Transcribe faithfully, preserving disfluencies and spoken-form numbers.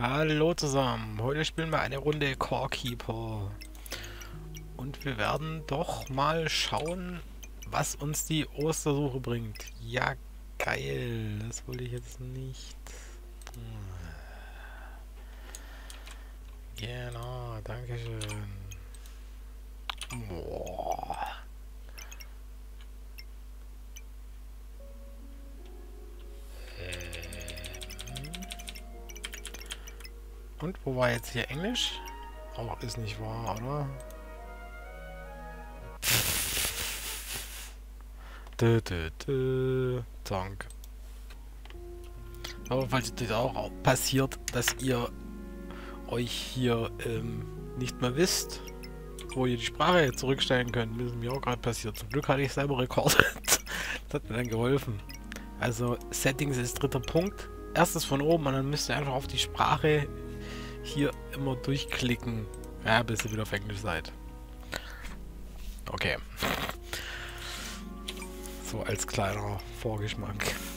Hallo zusammen, heute spielen wir eine Runde Core Keeper und wir werden doch mal schauen, was uns die Ostersuche bringt. Ja, geil, das wollte ich jetzt nicht. Genau, danke schön. Boah. Und wo war jetzt hier Englisch? Auch ist nicht wahr, oder? Dö, dö, dö. Dank. Aber falls das auch passiert, dass ihr euch hier ähm, nicht mehr wisst, wo ihr die Sprache zurückstellen könnt, das ist mir auch gerade passiert. Zum Glück hatte ich selber rekordet. Das hat mir dann geholfen. Also Settings ist dritter Punkt. Erstes von oben und dann müsst ihr einfach auf die Sprache hier immer durchklicken. Ja, bis ihr wieder auf Englisch seid. Okay. So als kleiner Vorgeschmack.